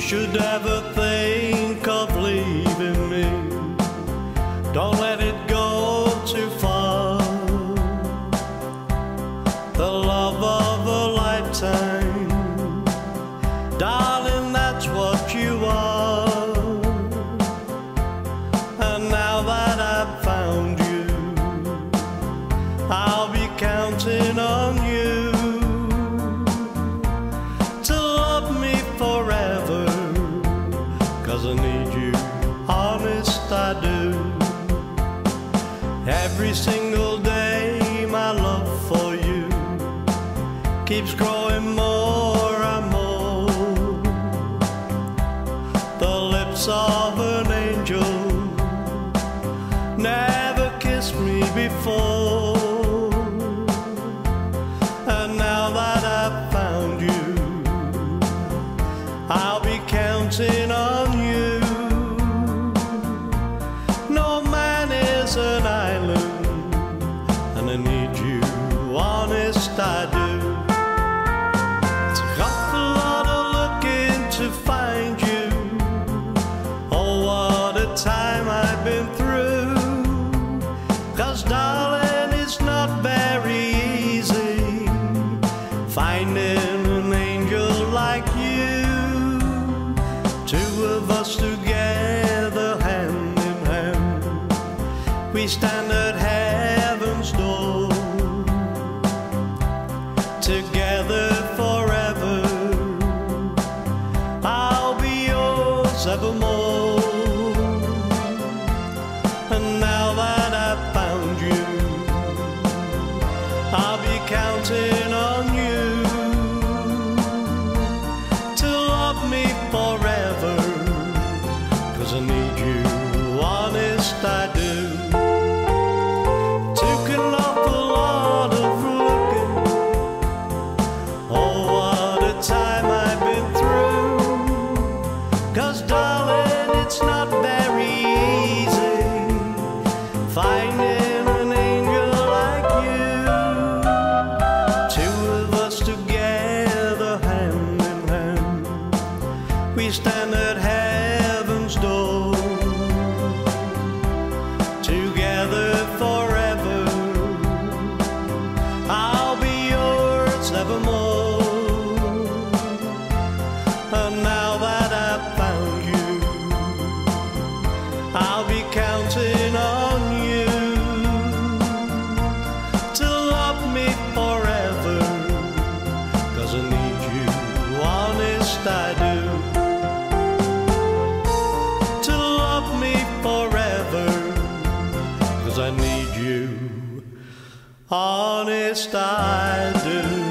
should ever think of leaving me, don't let it go too far. The love of a lifetime, darling, that's what you are. And now that I've found you, I'll be counting on you to love me forever, 'cause I need you, honest I do. Every single day my love for you keeps growing more and more. The lips of an angel never kissed me before, and now that I've found you, I'll be counting on you. No man is an island, and I need you, honest I do. It's an awful lot of looking to find you. Oh, what a time I've been through, 'cause darling, it's not very easy finding an angel like you. Two of us together, hand in hand, we stand at heaven's door, together forever. I'll be yours evermore. And now that I've found you, I'll be counting on you to love me forever, 'cause I need you, honest I do. Took an awful lot of looking, oh what a time I've been through, 'cause darling, it's not very easy finding an angel like you. Two of us together, hand in hand, we stand at heaven's door, together forever. I'll be yours evermore. And now that I've found you, I'll be counting on you to love me forever, 'cause I need you, honest I do. To love me forever, 'cause I need you, honest I do.